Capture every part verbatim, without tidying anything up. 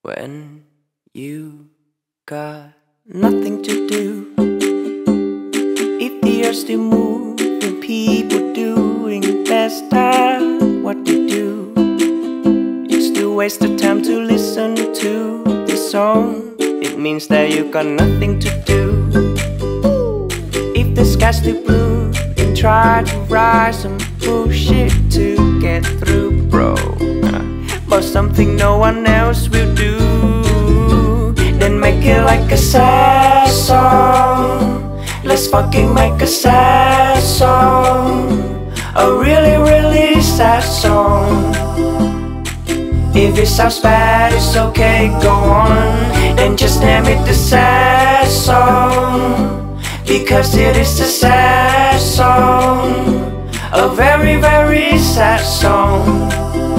When you got nothing to do, if the earth still moving, people doing best at what they do, you still waste the time to listen to this song. It means that you got nothing to do. If the sky's still blue, then try to rise some bullshit to get through, bro. But something no one else will do, then make it like a sad song. Let's fucking make a sad song, a really, really sad song. If it sounds bad, it's okay, go on, then just name it the sad song, because it is a sad song, a very, very sad song.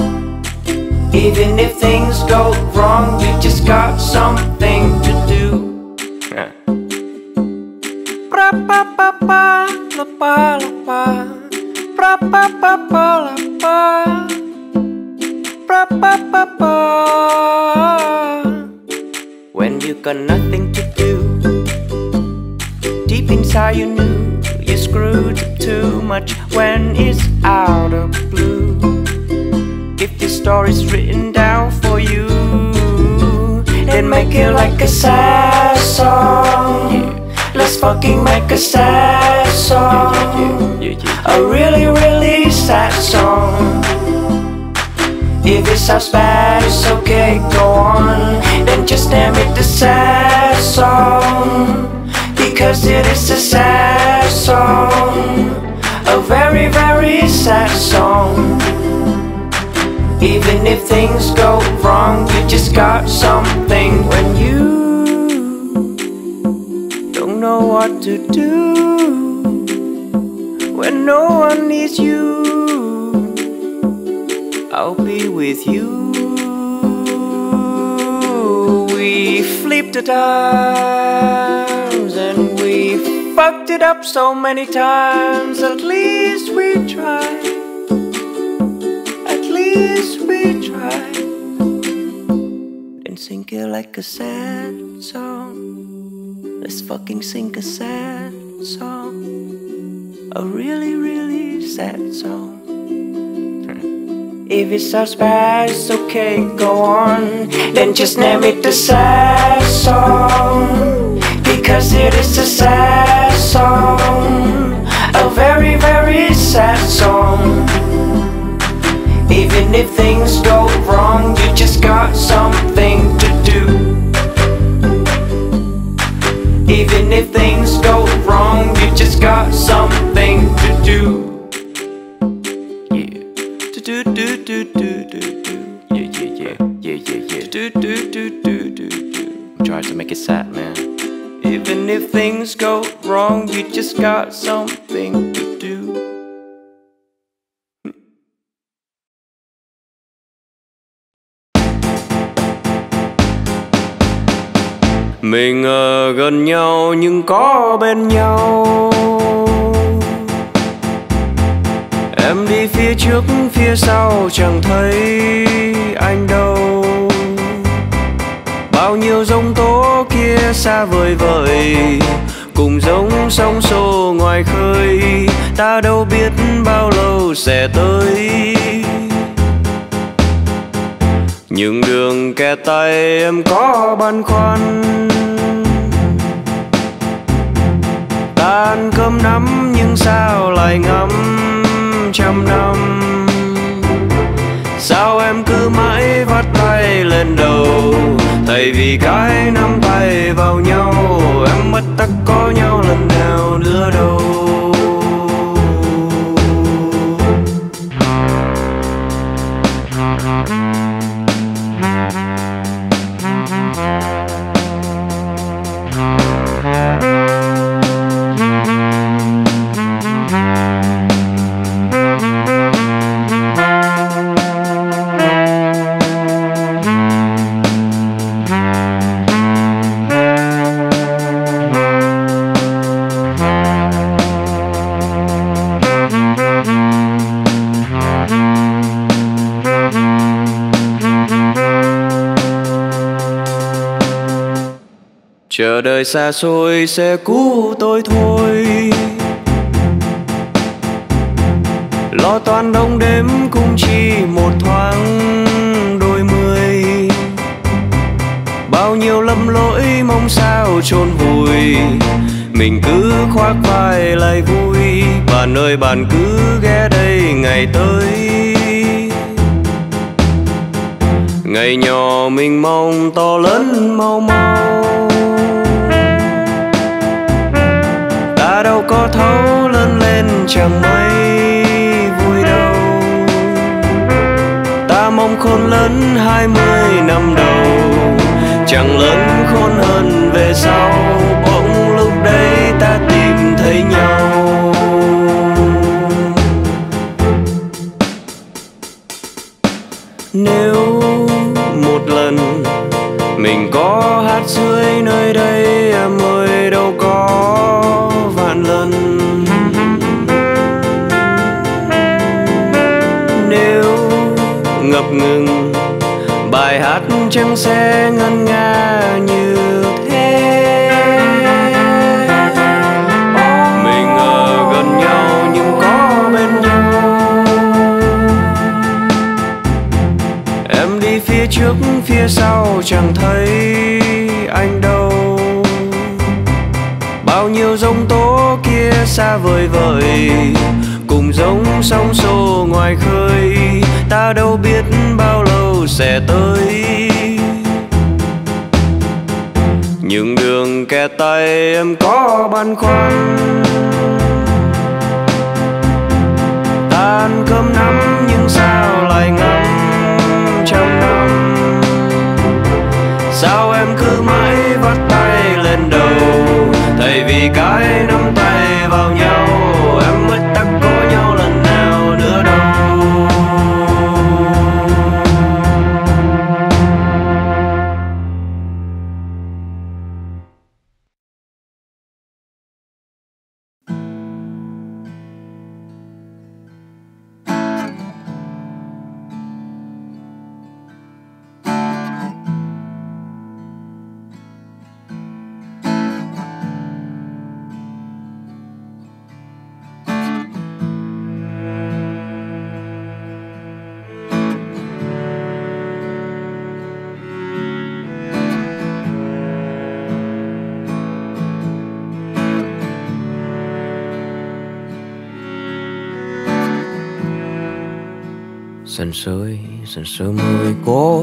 Even if things go wrong, you just got something to do. Pra pa pa pa la pa la pa, pra pa pa pa la pa, pra pa pa pa. When you got nothing to do, deep inside you knew you screwed up too much when it's out of blue. If this story's written down for you, then make it like a sad song. Yeah. Let's fucking make a sad song, yeah, yeah, yeah, yeah. A really, really sad song. If it sounds bad, it's okay, go on, then just name it the sad song, because it is a sad song, a very, very sad song. Even if things go wrong, you just got something. When you don't know what to do, when no one needs you, I'll be with you. We flipped the times and we fucked it up so many times. At least we tried, we try, then sing it like a sad song. Let's fucking sing a sad song, a really, really sad song. If it sounds bad, it's okay, go on, then just name it the sad song, because it is a sad song, a very, very sad song. Even if things go wrong, you just got something to do. Even if things go wrong, you just got something to do. Yeah. To do do do do do do. Yeah yeah yeah yeah yeah yeah. To do do do do do do. I'm trying to make it sad, man. Even if things go wrong, you just got something to do. Mình ở gần nhau nhưng có bên nhau. Em đi phía trước phía sau chẳng thấy anh đâu. Bao nhiêu giông tố kia xa vời vợi, cùng giống sóng xô ngoài khơi. Ta đâu biết bao lâu sẽ tới. Nhưng đường kẻ tay em có băn khoăn. Ta ăn cơm nắm nhưng sao lại ngắm trăm năm. Sao em cứ mãi vắt tay lên đầu, thay vì cái nắm tay vào nhau. Em mất tất có nhau lần nào nữa đâu. chờ đời xa xôi sẽ cứu tôi thôi. Lo toan đông đêm cũng chỉ một thoáng đôi mươi, bao nhiêu lầm lỗi mong sao chôn vùi. Mình cứ khoác vai lại vui, bạn ơi bạn cứ ghé đây ngày tới. Ngày nhỏ mình mong to lớn mau mau, ta đâu có thấu lớn lên chẳng mấy vui đâu. Ta mong khôn lớn hai mươi năm đầu, chẳng lớn khôn hơn về sau. Bỗng lúc đấy ta tìm thấy nhau. Nếu một lần mình có hát dưới nơi đây, em ơi đâu có vạn lần. Nếu ngập ngừng bài hát chẳng sẽ ngân nga như thế. Mình ở gần nhau nhưng có bên nhau. Em đi phía trước phía sau chẳng thấy anh đâu. Bao nhiêu giông tố kia xa vời vợi, cùng giống sóng xô ngoài khơi. Ta đâu biết bao lâu sẽ tới. Nhưng đường kẻ tay em có băn khoăn. Ta ăn cơm nắm nhưng sao lại ngắm trăm năm. Sao em cứ mãi vắt tay lên đầu, thay vì cái nắm tay vào nhau. Em mới ta có nhau lần nào nữa đâu. Dần sôi, dần sôi môi cô,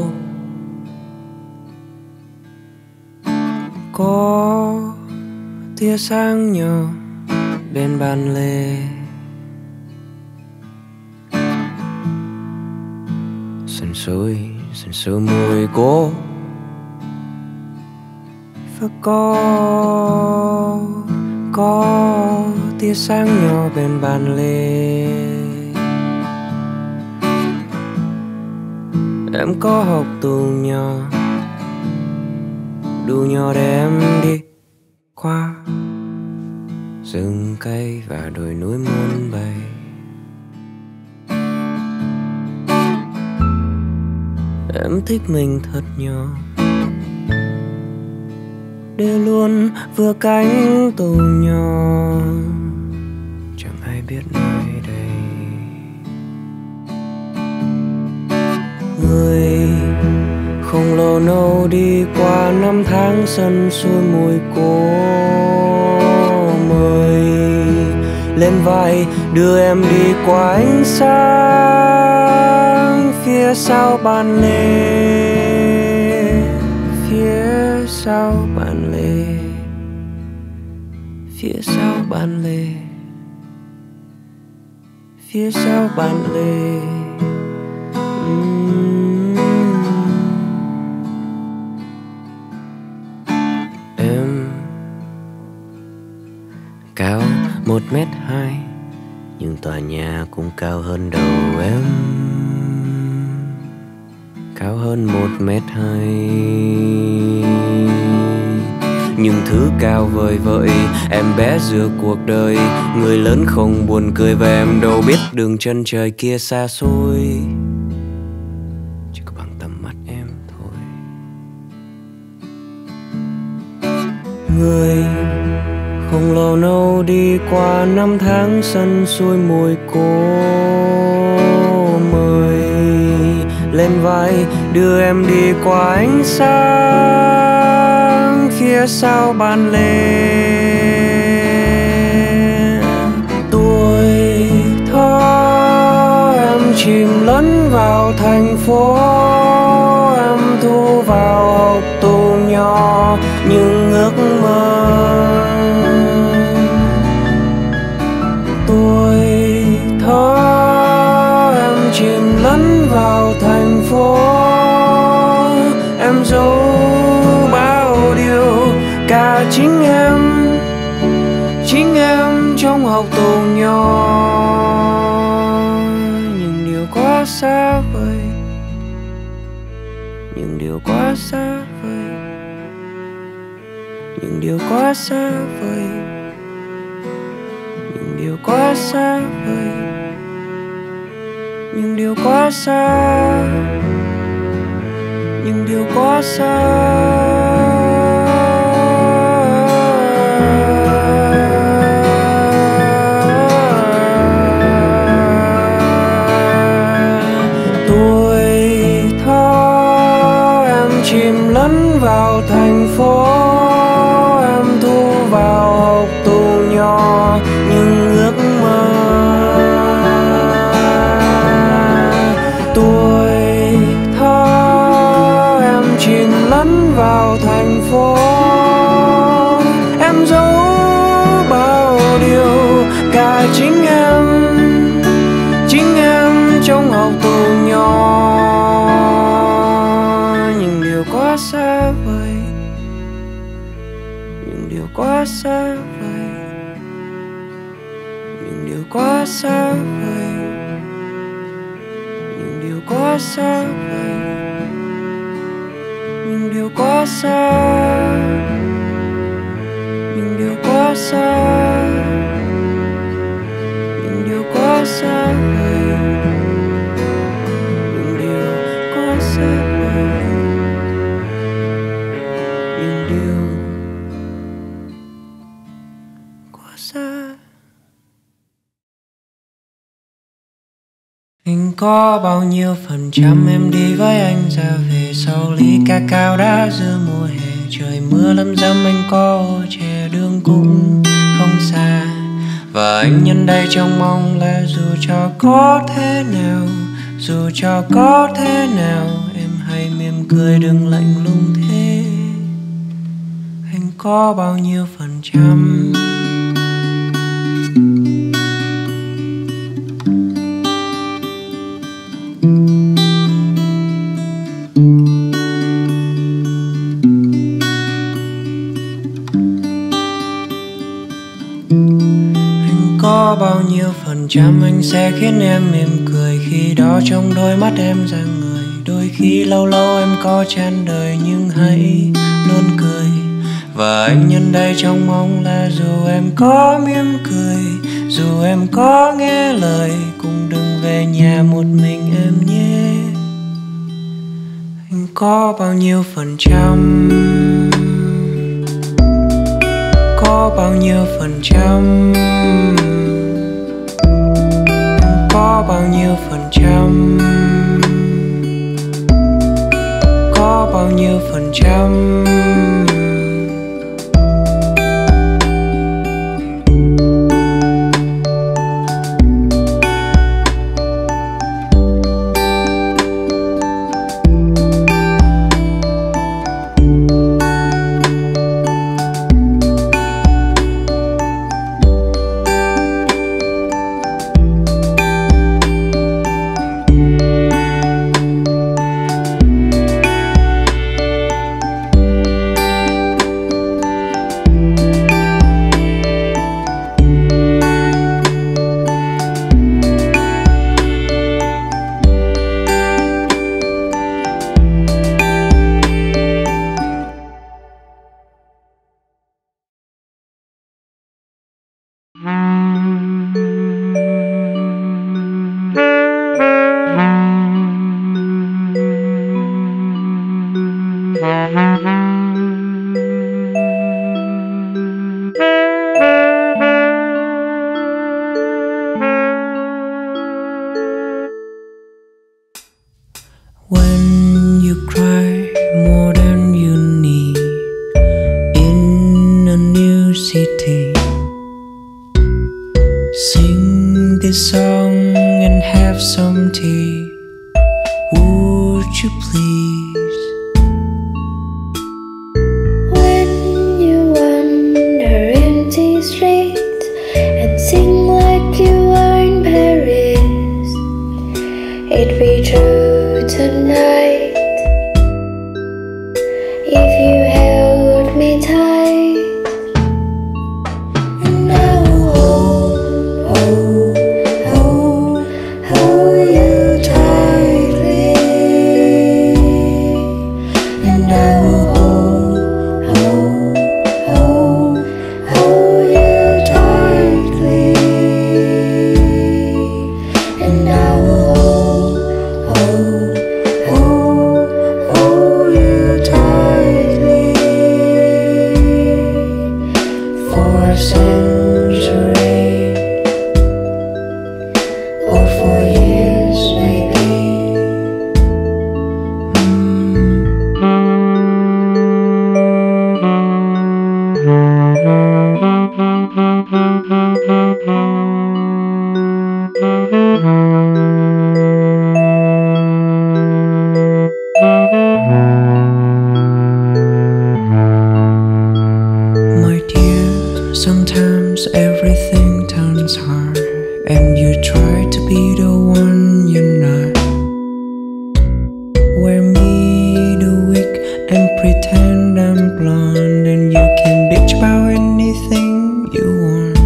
có tia sáng nhỏ bên bàn lề. Dần sôi, dần sôi môi cô, và có, có tia sáng nhỏ bên bàn lề. Em có học tù nhỏ, đủ nhỏ để em đi qua rừng cây và đồi núi muôn bầy. Em thích mình thật nhỏ, để luôn vừa cánh tù nhỏ, chẳng ai biết nơi đây. Người không lồ nâu đi qua năm tháng sân xuôi mùi cô mời lên vai đưa em đi qua ánh sáng phía sau bàn lề, phía sau bàn lề, phía sau bàn lề, phía sau bàn lề. Em cao một mét hai, nhưng tòa nhà cũng cao hơn đầu em. Cao hơn một mét hai, nhưng thứ cao vời vợi. Em bé giữa cuộc đời, người lớn không buồn cười. Và em đâu biết đường chân trời kia xa xôi, chỉ có bằng tầm mắt em thôi. người không lâu nâu đi qua năm tháng sân xuôi mùi cô mời lên vai đưa em đi qua ánh sáng phía sau ban lề. Tuổi thơ em chìm lẫn vào thành phố, em thu vào hộp tủ nhỏ những ước mơ. Tuổi thơ em chìm lẫn vào thành phố, em giấu bao điều cả chính em, chính em trong hộp tủ nhỏ. Những điều quá xa vời, những điều quá xa vời, những điều quá xa vời, những điều quá xa vời, những điều quá xa, những điều quá xa. Chìm lẫn vào thành phố, em thu vào hộp tủ nhỏ những ước mơ. Tuổi thơ em chìm lẫn vào thành phố, em giấu bao điều cả chính em, chính em trong hộp tủ nhỏ. Quá xa vời, những điều quá xa vời, những điều quá xa vời, những điều quá xa vời, những điều quá xa, những điều quá xa, những điều quá xa vời, những điều quá xa vời. Anh có bao nhiêu phần trăm em đi với anh ra về sau ly ca cao đã giữa mùa hè. Trời mưa lâm dâm anh có ô che đường cũng không xa. Và anh nhân đây trong mong là dù cho có thế nào, dù cho có thế nào em hãy mỉm cười đừng lạnh lùng thế. Anh có bao nhiêu phần trăm. Có bao nhiêu phần trăm anh sẽ khiến em mỉm cười khi đó trong đôi mắt em ra người. Đôi khi lâu lâu em có chán đời nhưng hãy luôn cười. Và anh nhân đây trong mong là dù em có mỉm cười, dù em có nghe lời, cũng đừng về nhà một mình em nhé. Anh có bao nhiêu phần trăm, có bao nhiêu phần trăm, có bao nhiêu phần trăm, có bao nhiêu phần trăm. me, would you please? When you wander empty streets and sing like you are in Paris, it'd be true tonight if you held me tight. And I will hold, hold, hold, hold you tightly. And I will hold, hold, hold, hold you tightly. And I will hold, hold, hold, hold you tightly. For a century, or for years maybe. My dear, sometimes everything turns hard, and you try to be the one you're not. Wear me the weak and pretend I'm blonde, and you can bitch about anything you want.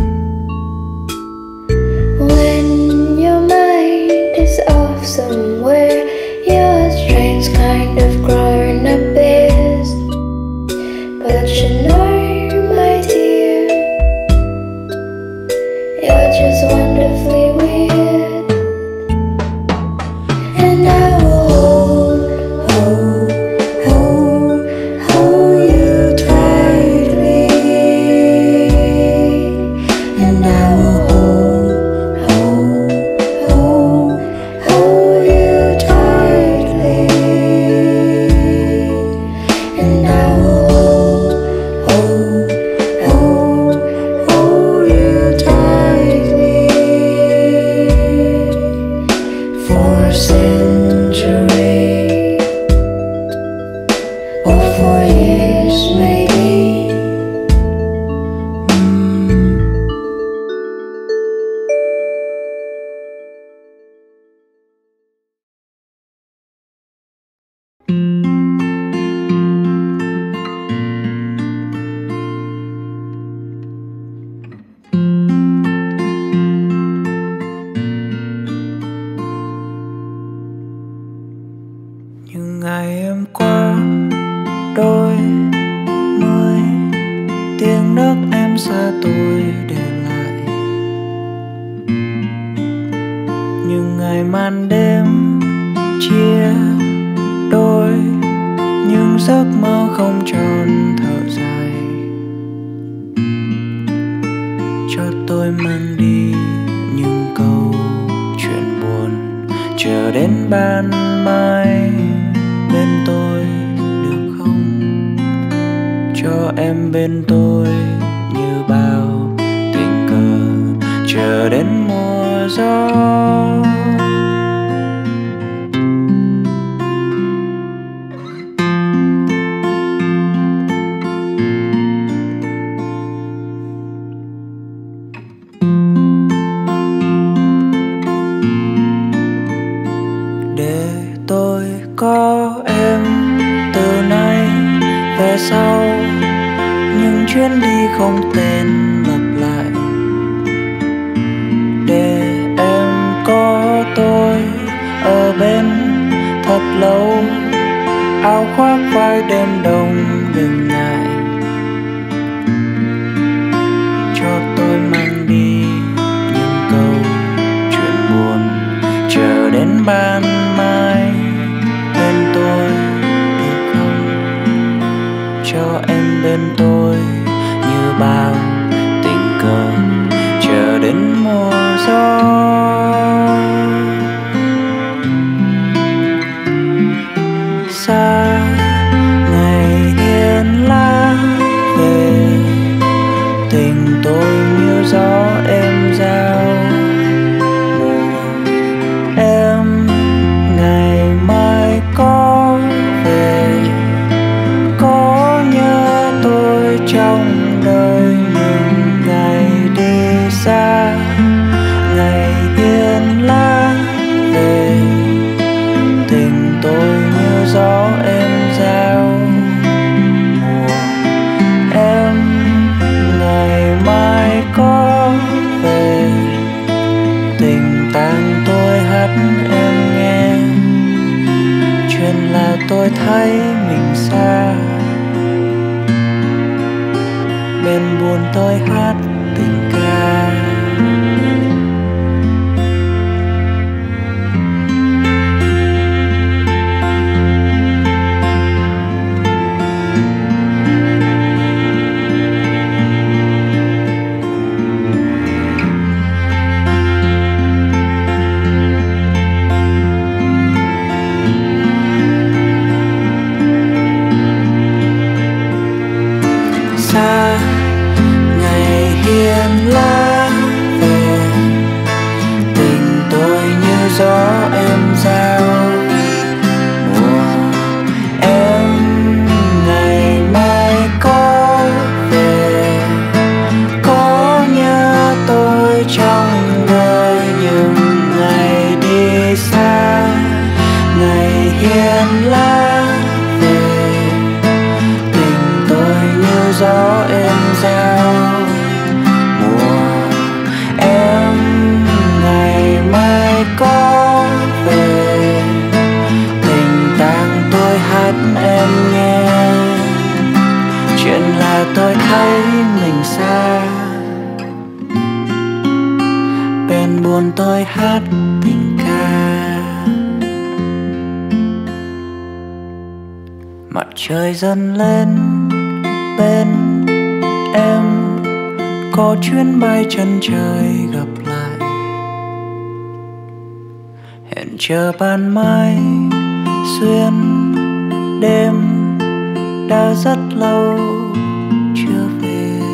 When your mind is off somewhere, you're a strange kind of grown up beast. But you know, my dear, you're just wonderfully weird. And I will hold, hold, hold, hold you tightly. And I will hold, hold, hold, hold you tightly. And I will hold, hold, hold you tightly. For a century, or for years maybe. Những ngày em qua đôi mươi, tiếng nước em xa tôi để lại. Những ngày màn đêm chia đôi, những giấc mơ không tròn thở dài. Cho tôi mang đi những câu chuyện buồn, chờ đến ban mai bên tôi được không? Cho em bên tôi như bao tình cờ, chờ đến mùa gió. Để tôi có em từ nay về sau, những chuyến đi không tên lặp lại. Để em có tôi ở bên thật lâu, áo khoác vai đêm đông đừng ngại. Cho tôi mang đi những câu chuyện buồn, chờ đến ban mai bên tôi được không? Cho em bên tôi như bao tình cờ, chờ đến mùa gió. Xa ngày yên lá về, tình tôi như gió em giao mùa. Em tôi thấy mình xa, bên buồn tôi hát tình ca. Ngày hiên lá về, tình tôi như gió em rao mùa. Em ngày mai có về, có nhớ tôi trong đời những ngày đi xa. Ngày hiên lá về, tình tôi như gió em rao mùa. Em ngày mai có về, tình tang tôi hát em nghe. Chuyện là tôi thấy mình xa, bên buồn tôi hát tình ca. Mặt trời dần lên bên em, có chuyến bay chân trời gặp lại. Hẹn chờ ban mai xuyên đêm, đã rất lâu chưa về.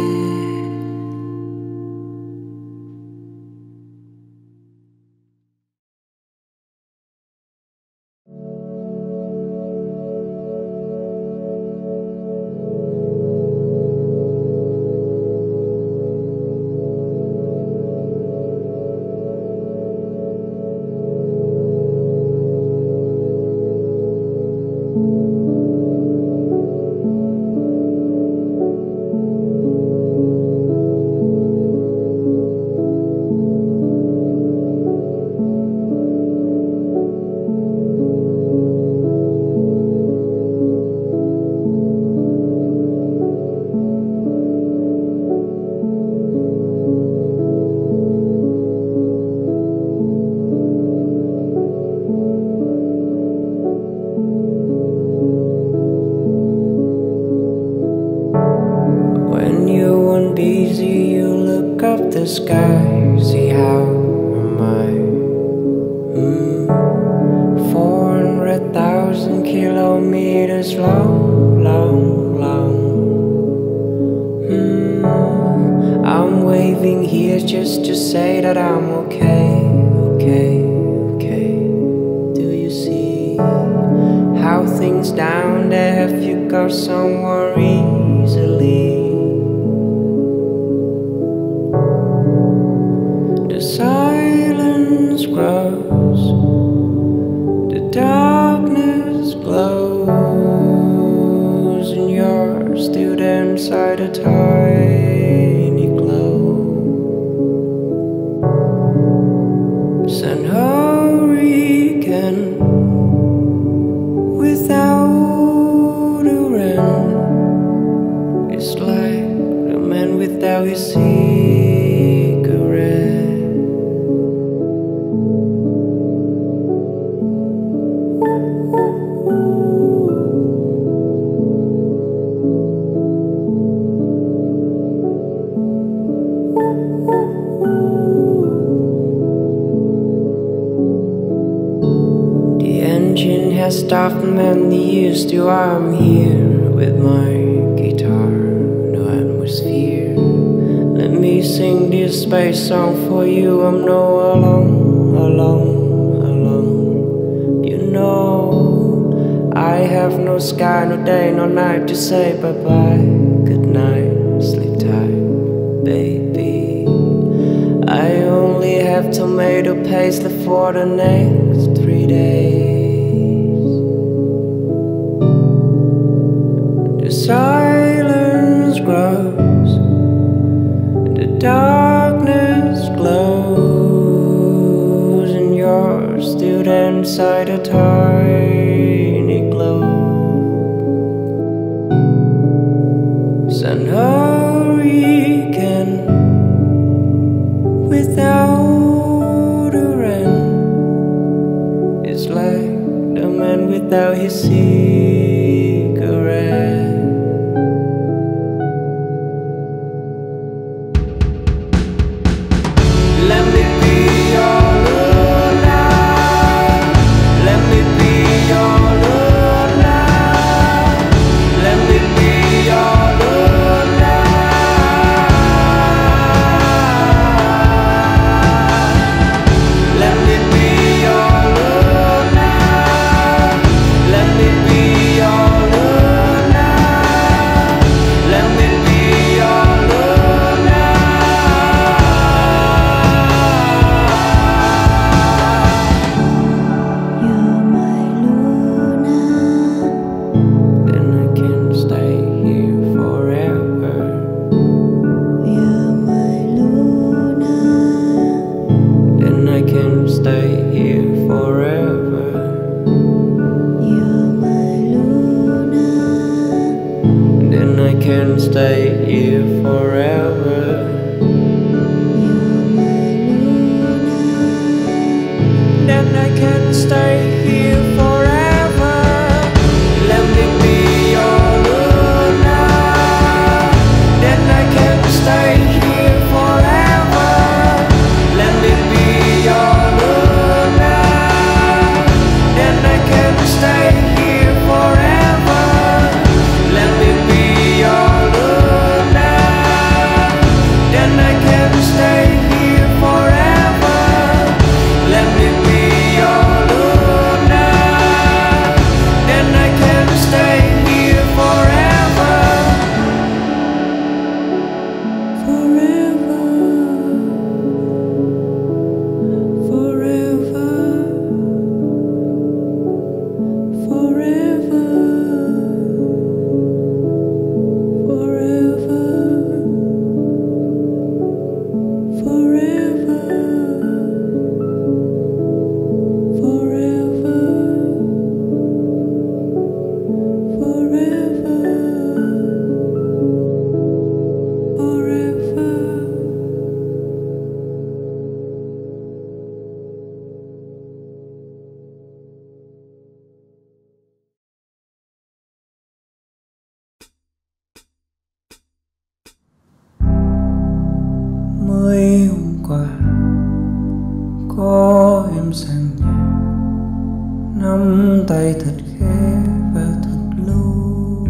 The sky, see how am I? Mm. Four hundred thousand kilometers long, long, long. Mm. I'm waving here just to say that I'm okay, okay, okay. Do you see how things down there? Have you got somewhere easily? Silence grows, the darkness glows, and you're still there inside a tiny glow. San hurricane without a rain, it's like the man without his cigarette. Has stopped many years to I'm here with my guitar, no atmosphere. Let me sing this space song for you. I'm no alone, alone, alone. You know I have no sky, no day, no night to say bye-bye. Good night, sleep tight, baby. I only have tomato paste left for the next three days. Silence grows, the darkness glows, and you're still inside a tiny glow. It's like the man without his cigarette. Let me be your Luna. Let me be your Luna. Let me be your Luna. Let me be your Luna. Let me be your Luna. Let me be your Luna. You're my Luna. Then I can stay here forever. You're my Luna. Then I can stay here forever. You're my Luna. Then I can stay here forever. You're my Luna. Then I can stay here forever. Let me be your Luna. Then I can stay here forever. Let me be your Luna. Then I can stay here forever. Let me be your Luna. Then I can stay here forever. Let me be your Luna. Then I can stay here forever. Forever. Forever. Forever. Forever. Forever. Forever. Forever. Forever. Mới hôm qua có em sang nhà, nắm tay thật khẽ và thật lâu.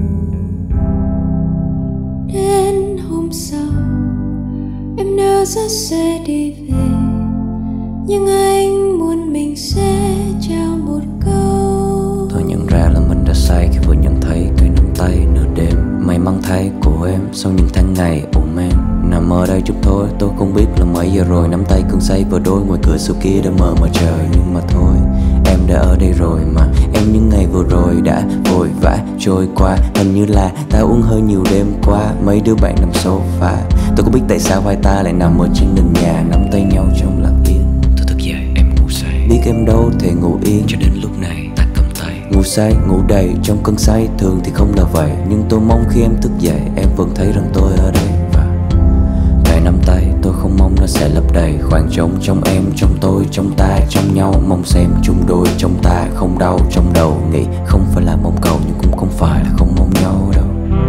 Đến hôm sau em đã rất sẽ đi về, nhưng anh muốn mình sẽ trao một câu. Tôi nhận ra là mình đã sai khi vừa nhận thấy cái nắm tay nửa đêm. May mắn thay của em sau những tháng ngày ủ men. Nằm ở đây chút thôi, tôi không biết là mấy giờ rồi. Nắm tay cơn say vào đôi, ngoài cửa sổ kia đã mờ mờ trời. Nhưng mà thôi, em đã ở đây rồi mà. Em những ngày vừa rồi đã vội vã trôi qua. Hình như là ta uống hơi nhiều đêm qua. Mấy đứa bạn nằm sofa, tôi có biết tại sao hai ta lại nằm ở trên nền nhà, nắm tay nhau trong lặng yên. Tôi thức dậy, em ngủ say. Biết em đâu thể ngủ yên cho đến lúc này ta cầm tay. Ngủ say, ngủ đầy trong cơn say, thường thì không là vậy. Nhưng tôi mong khi em thức dậy, em vẫn thấy rằng tôi ở đây. Và cái nắm tay tôi không mong nó sẽ lấp đầy khoảng trống trong em, trong tôi, trong ta, trong nhau. Mong xem chung đôi trong ta không đau trong đầu. Nghĩ không phải là mong cầu nhưng cũng không phải là không mong nhau đâu.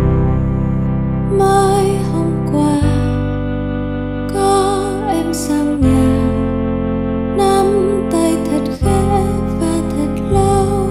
Mới hôm qua có em sang nhà, nắm tay thật khẽ và thật lâu.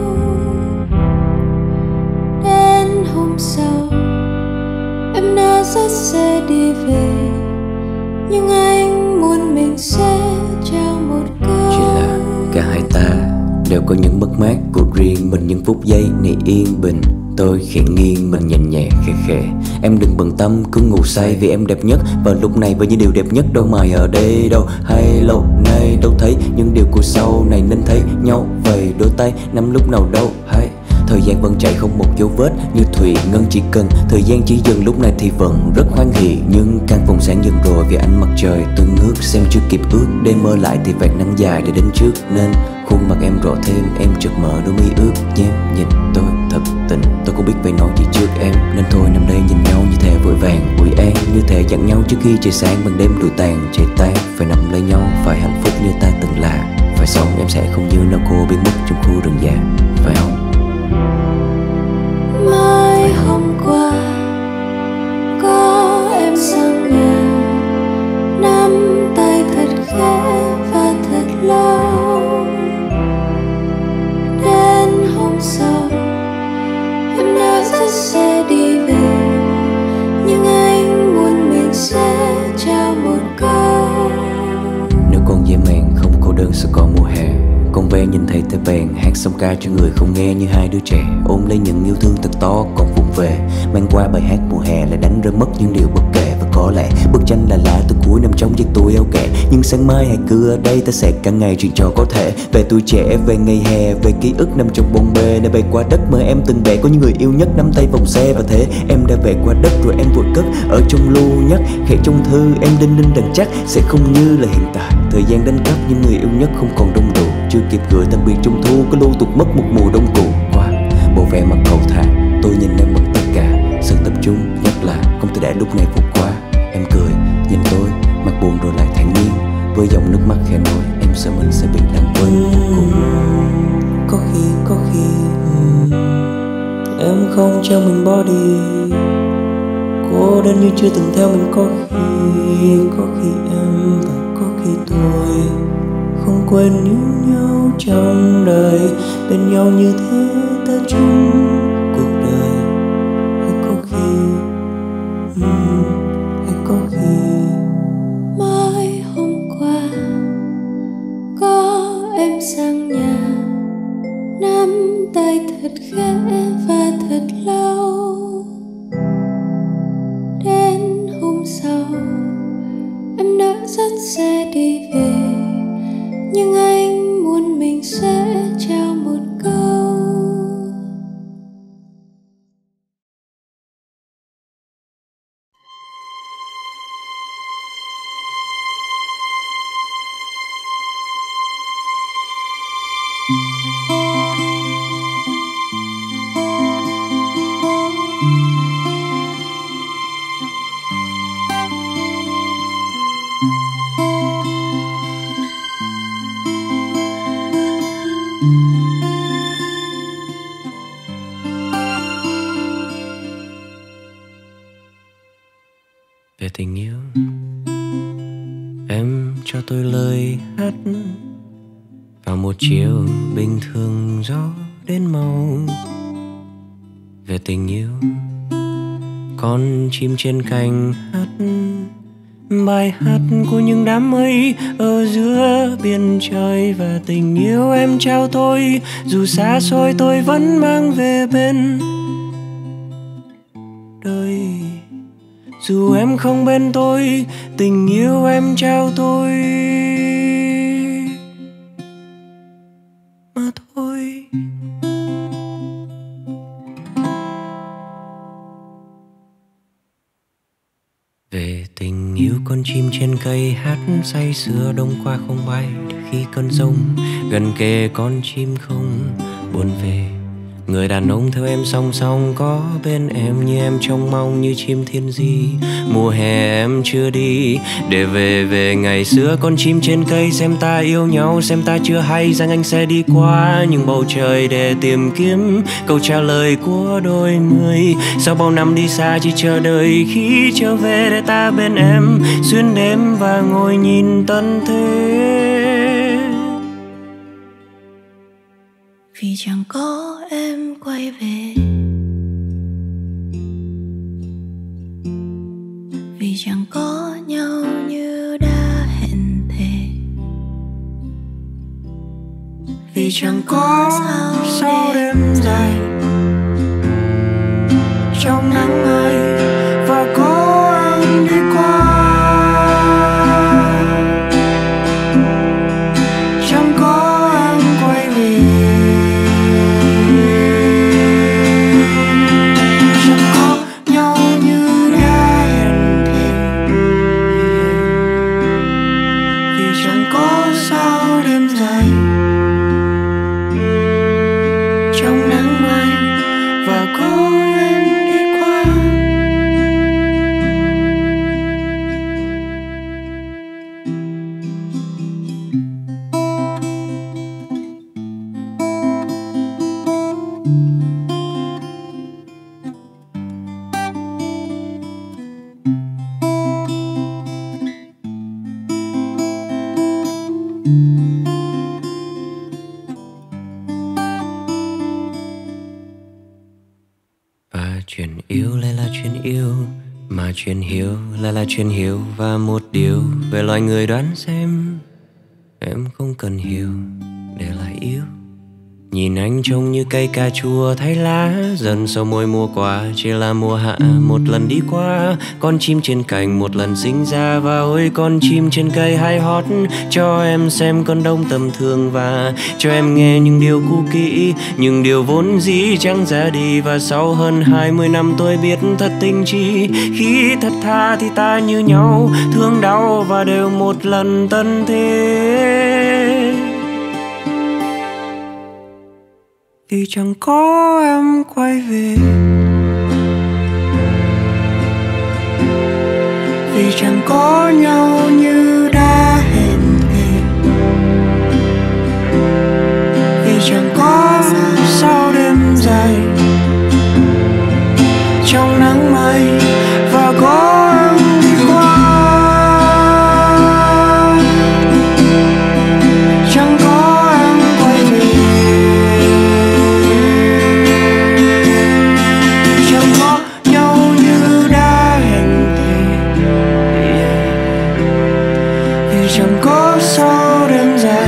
Đến hôm sau em đã rất sẽ đi về, nhưng anh muốn mình sẽ trao một câu. Chỉ là cả hai ta đều có những mất mát của riêng mình. Những phút giây này yên bình, tôi khẽ nghiêng mình nhẹ nhẹ khẽ khẽ. Em đừng bận tâm cứ ngủ say vì em đẹp nhất. Và lúc này với những điều đẹp nhất đâu mày ở đây đâu. Hay lâu nay đâu thấy những điều của sau này, nên thấy nhau vậy đôi tay nắm lúc nào đâu hay. Thời gian vẫn chạy không một dấu vết như thủy ngân, chỉ cần thời gian chỉ dừng lúc này thì vẫn rất hoan hỉ. Nhưng căn phòng sáng dần rồi vì ánh mặt trời tôi ngước xem chưa kịp ước. Đêm mơ lại thì vạt nắng dài để đến trước, nên khuôn mặt em rõ thêm. Em chợt mở đôi mi ướt nhé, nhìn tôi thật tình. Tôi không biết phải nói gì trước em, nên thôi nằm đây nhìn nhau như thể vội vàng ủi an, như thể dặn nhau trước khi trời sáng bằng đêm lụi tàn chạy tan. Phải nằm lấy nhau, phải hạnh phúc như ta từng là. Phải phải sống. Em sẽ không như nào cô biến mất trong khu rừng già, phải không? Mới hôm qua có em sang nhà, nắm tay thật khẽ và thật lâu. Đến hôm sau em đã dắt xe đi về, nhưng anh muốn mình sẽ trao một câu. Nếu con dễ màng không cô đơn sao còn mùa hè. Con ve nhìn thấy tay bèn hát xong ca cho người không nghe như hai đứa trẻ. Ôm lấy những yêu thương thật to còn vụng về, mang qua bài hát mùa hè lại đánh rơi mất những điều bất kể. Và có lẽ bức tranh là lá từ cuối năm trong chiếc túi áo kẻ. Nhưng sáng mai hãy cứ ở đây ta sẽ cả ngày chuyện trò có thể. Về tuổi trẻ, về ngày hè, về ký ức nằm trong bồng bê. Nơi bay qua đất mà em từng vẽ, có những người yêu nhất nắm tay vòng xe. Và thế em đã về qua đất rồi em vội cất ở trong lưu nhắc. Khẽ trong thư em đinh ninh rằng chắc sẽ không như là hiện tại. Thời gian đánh cắp nhưng người yêu nhất không còn đông đủ. Chưa kịp gửi tạm biệt trung thu cứ lưu tục mất một mùa đông cụ qua. Bộ vẻ mặt cầu thả tôi nhìn em bằng tất cả sự tập trung, nhất là không thể để lúc này vụt qua. Em cười nhìn tôi mặt buồn rồi lại thản nhiên, với dòng nước mắt khẽ nói em sợ mình sẽ bị lãng quên cùng. Có khi có khi um, em không cho mình bỏ đi, cô đơn như chưa từng theo mình. Có khi có khi em và có khi tôi không quên những nhau trong đời, bên nhau như thế ta chung cuộc đời. Hay có khi um, hay có khi Mới hôm qua có em sang nhà, nắm tay thật khẽ và thật lâu. Đến hôm sau em đã dắt xe đi về, nhưng anh muốn mình sẽ trao một câu. Về tình yêu em cho tôi lời hát vào một chiều bình thường gió đến màu. Về tình yêu con chim trên cành hát bài hát của những đám mây ở giữa biển trời. Và tình yêu em trao tôi dù xa xôi tôi vẫn mang về bên đời. Dù em không bên tôi, tình yêu em trao tôi mà thôi. Về tình yêu con chim trên cây hát say sưa đông qua không bay. Khi cơn giông gần kề con chim không buồn về. Người đàn ông theo em song song có bên em, như em trông mong như chim thiên di. Mùa hè em chưa đi để về về ngày xưa. Con chim trên cây xem ta yêu nhau, xem ta chưa hay rằng anh sẽ đi qua những bầu trời để tìm kiếm câu trả lời của đôi mươi. Sau bao năm đi xa chỉ chờ đợi khi trở về để ta bên em xuyên đêm và ngồi nhìn tận thế. Vì chẳng có em quay về, vì chẳng có nhau như đã hẹn thề, vì chẳng có sau đêm dài trong nắng ai và có anh đi qua. Chẳng có em quay về, chẳng có nhau như đã hẹn thề, vì chẳng có sao đêm dài Chuyện yêu lại là chuyện yêu, mà chuyện hiểu lại là chuyện hiểu. Và một điều về loài người đoán xem, em không cần hiểu để lại yêu. Nhìn anh trông như cây cà chua thay lá dần sau mỗi mùa qua. Chỉ là mùa hạ một lần đi qua. Con chim trên cành một lần sinh ra. Và ôi con chim trên cây hay hót cho em xem con đông tầm thường. Và cho em nghe những điều cũ kỹ, những điều vốn dĩ chẳng ra đi. Và sau hơn hai mươi năm tôi biết thật tình chi. Khi thật tha thì ta như nhau, thương đau và đều một lần tân thế. Vì chẳng có em quay về, vì chẳng có nhau như đã hẹn thề, vì chẳng có sao đêm dài trong nắng mây và có em đi qua. Chẳng có em quay về, chẳng có sao đêm dài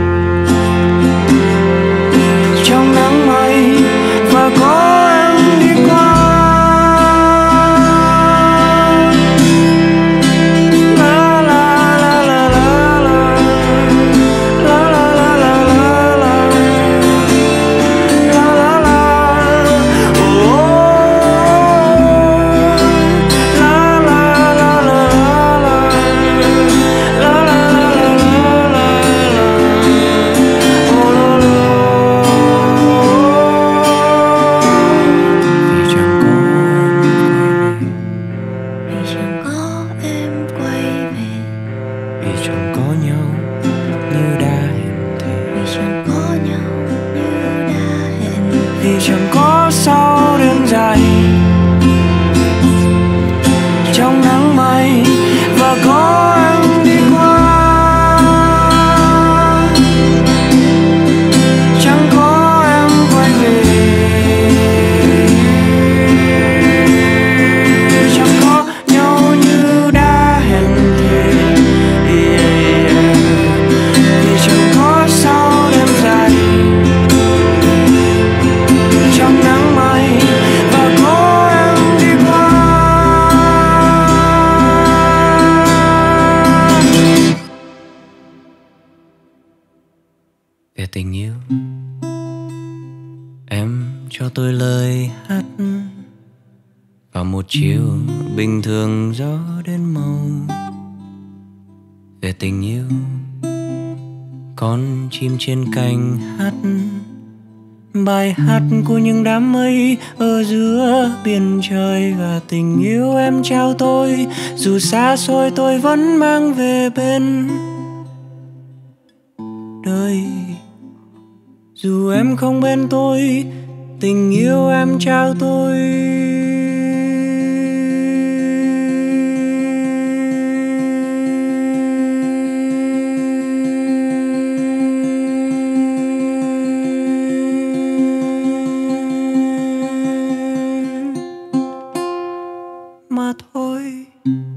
trong nắng mây và có em đi qua. La la la la la la la la la la la la la la. Oh, la la la la la. Vì chẳng có sao đêm dài trong nắng mây và có em đi qua. Chẳng có em quay về, chẳng có nhau như đã hẹn thề. Yeah, yeah. Vì chẳng có sao đêm dài trong nắng mây và có em đi qua. Về tình yêu, em cho tôi lời hát vào một chiều bình thường gió đến màu. Về tình yêu, con chim trên cành hát bài hát của những đám mây ở giữa biển trời. Và tình yêu em trao tôi, dù xa xôi tôi vẫn mang về bên đời. Dù em không bên tôi, tình yêu em trao tôi. Mà thôi.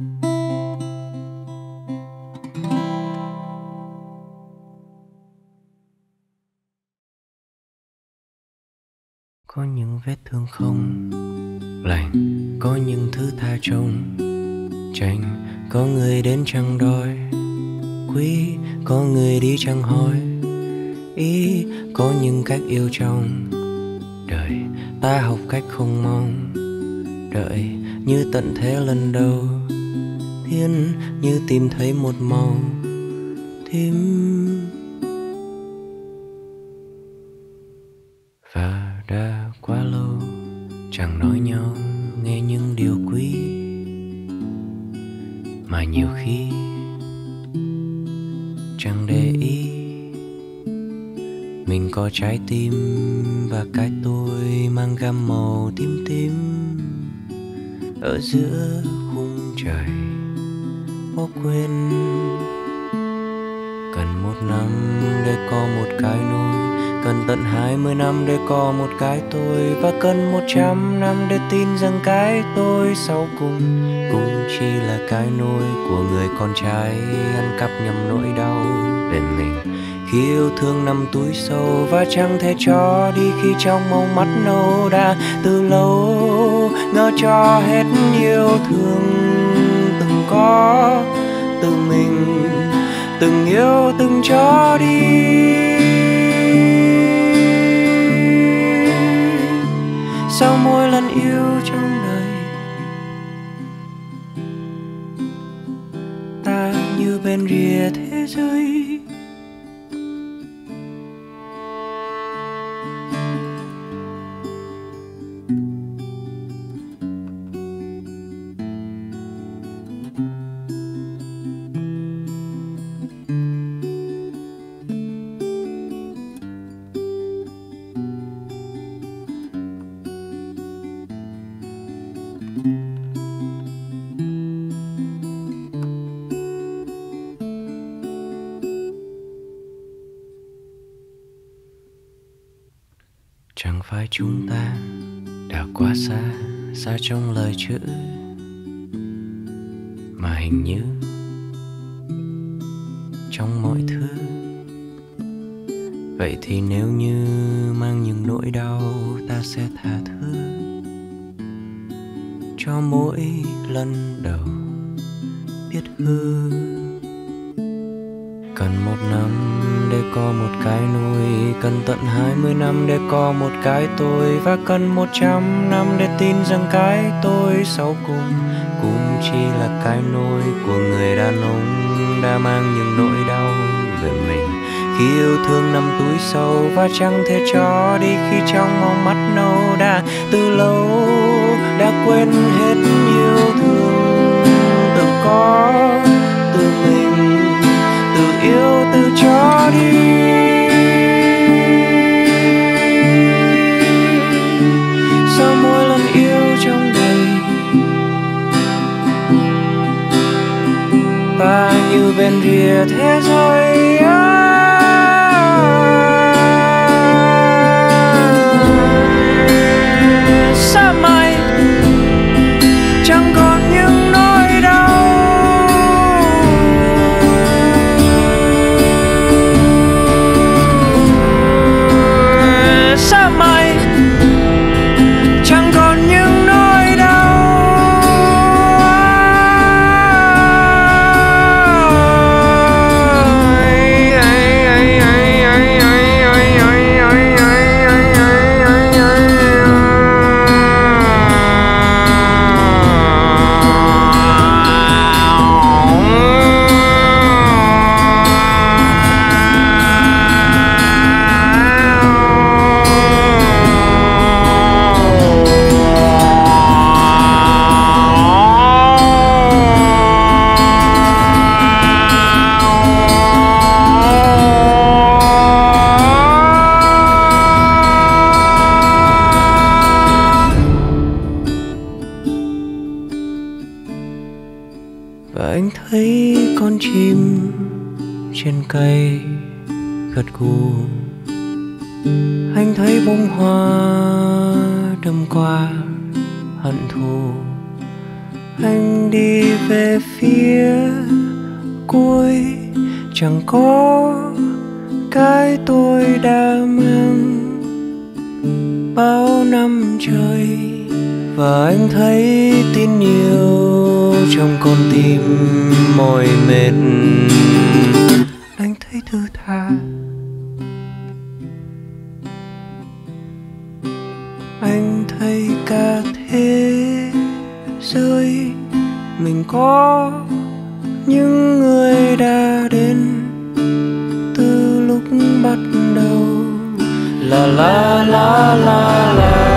Có những vết thương không lành, có những thứ tha trông tranh. Có người đến chẳng đòi quý, có người đi chẳng hỏi ý. Có những cách yêu trong đời ta học cách không mong đợi. Như tận thế lần đầu tiên, như tìm thấy một màu tím. Và đã quá lâu chẳng nói nhau nghe những điều quý, mà nhiều khi chẳng để ý. Mình có trái tim và cái tôi mang gam màu tím tím. Ở giữa khung trời bỏ quên, cần một năm để có một cái nỗi Cần tận hai mươi năm để có một cái tôi, và cần một trăm năm để tin rằng cái tôi sau cùng cũng chỉ là cái nôi của người con trai ăn cắp nhầm nỗi đau về mình. Khi yêu thương nằm túi sâu và chẳng thể cho đi, khi trong màu mắt nâu đã từ lâu ngỡ cho hết yêu thương từng có từ mình, từng yêu từng cho đi. Sau mỗi lần yêu trong đời, ta như bên rìa thế giới. Chẳng phải chúng ta đã quá xa, xa trong lời chữ, mà hình như trong mọi thứ. Vậy thì nếu như mang những nỗi đau, ta sẽ tha thứ cho mỗi lần đầu biết hư. Cần một năm để có một cái nôi, cần tận hai mươi năm để có một cái tôi, và cần một trăm năm để tin rằng cái tôi sau cùng cũng chỉ là cái nôi của người đàn ông đã mang những nỗi đau về mình. Khi yêu thương nằm túi sâu và chẳng thể cho đi, khi trong màu mắt nâu đã từ lâu đã quên hết yêu thương từng có từ mình, tự yêu tự cho đi. Sau mỗi lần yêu trong đời, ta như bên rìa thế giới. Sao mai chẳng còn những nỗi đau, sao mai chẳng còn những nỗi đau. Và anh thấy con chim trên cây gật gù, anh thấy bông hoa đâm qua hận thù. Anh đi về phía cuối, chẳng có cái tôi đã mang bao năm trời. Và anh thấy tin yêu trong con tim mỏi mệt. Anh thấy thứ tha, anh thấy cả thế giới mình có những người đã đến từ lúc bắt đầu. La la la la la.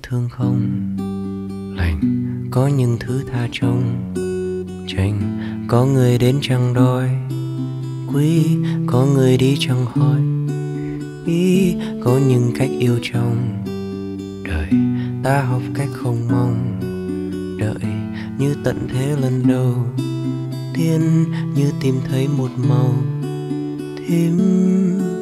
thương không lành, có những thứ tha trông tranh, có người đến chẳng đòi quý, có người đi chẳng hỏi ý, có những cách yêu trong đời ta học cách không mong đợi, như tận thế lần đầu tiên, như tìm thấy một màu thêm